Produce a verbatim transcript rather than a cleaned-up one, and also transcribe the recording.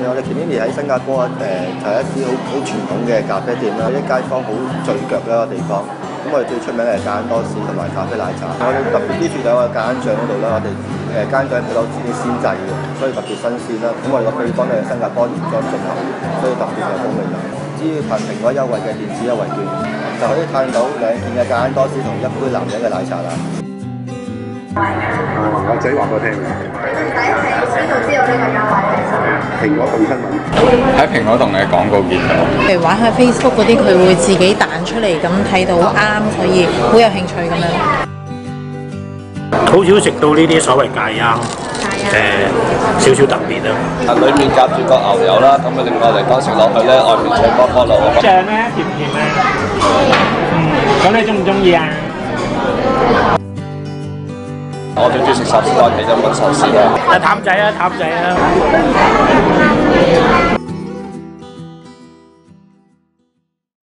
我哋 Kinley 喺新加坡誒就係一支好好傳統嘅咖啡店啦，啲街坊好聚腳嘅一個地方。咁我哋最出名係間多士同埋咖啡奶茶。我哋特別之處就喺個間醬嗰度啦，我哋誒間醬好多自己先製嘅，所以特別新鮮啦。咁我哋個配方咧係新加坡原裝進口，所以特別有風味啦。只要憑蘋果優惠嘅電子優惠券，就可以嘆到兩件嘅間多士同一杯男人嘅奶茶啦。 我仔話過聽嘅。 第一次喺邊度知道呢個優惠咧？ 蘋果動新聞喺蘋果動嘅廣告見到。 譬如玩下 Facebook 嗰啲，佢會自己彈出嚟咁睇到啱，所以好有興趣咁樣。 好少食到呢啲所謂戒啱，誒少少特別啦。 啊，裡面夾住個牛油啦，咁啊另外嚟講食落去咧，外面脆卜卜咯。 醬咧甜唔甜咧？嗯，咁你中唔中意啊？ 我最中意食壽司，我其中揾壽司啦。 啊淡仔啊，淡仔啊！